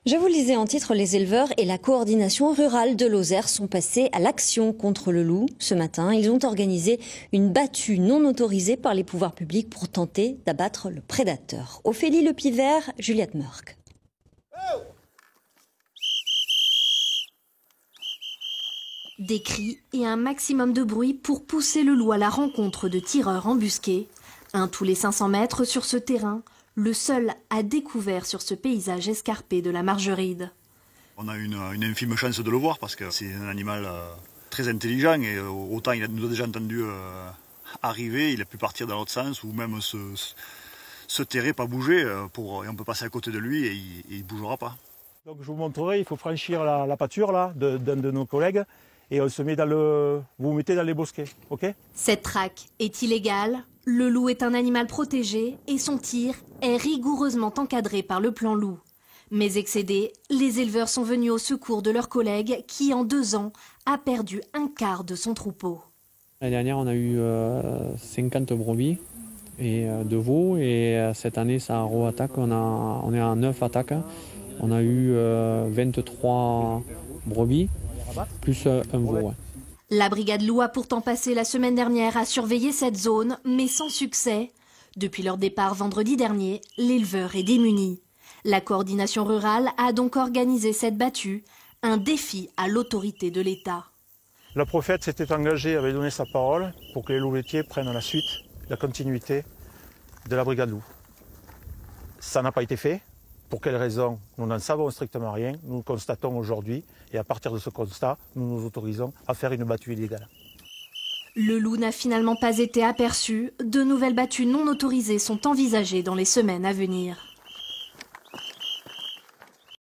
Je vous le disais en titre, les éleveurs et la coordination rurale de Lozère sont passés à l'action contre le loup. Ce matin, ils ont organisé une battue non autorisée par les pouvoirs publics pour tenter d'abattre le prédateur. Ophélie Le Pivert, Juliette Meurck. Des cris et un maximum de bruit pour pousser le loup à la rencontre de tireurs embusqués. Un tous les 500 mètres sur ce terrain, le seul à découvert sur ce paysage escarpé de la Margeride. On a une infime chance de le voir parce que c'est un animal très intelligent et autant il nous a déjà entendu arriver, il a pu partir dans l'autre sens ou même se terrer, pas bouger, et on peut passer à côté de lui et il ne bougera pas. Donc je vous montrerai, il faut franchir la pâture là d'un de nos collègues et on se met vous vous mettez dans les bosquets, ok? Cette traque est illégale. Le loup est un animal protégé et son tir est rigoureusement encadré par le plan loup. Mais excédés, les éleveurs sont venus au secours de leurs collègues qui, en 2 ans, a perdu un quart de son troupeau. L'année dernière, on a eu 50 brebis et de veaux et cette année, ça re-attaque. On est à 9 attaques. On a eu 23 brebis plus un veau. Ouais. La brigade loup a pourtant passé la semaine dernière à surveiller cette zone, mais sans succès. Depuis leur départ vendredi dernier, l'éleveur est démuni. La coordination rurale a donc organisé cette battue, un défi à l'autorité de l'État. Le prophète s'était engagé, avait donné sa parole pour que les loups laitiers prennent la suite, la continuité de la brigade loup. Ça n'a pas été fait. Pour quelles raisons? Nous n'en savons strictement rien. Nous le constatons aujourd'hui et à partir de ce constat, nous nous autorisons à faire une battue illégale. Le loup n'a finalement pas été aperçu. De nouvelles battues non autorisées sont envisagées dans les semaines à venir.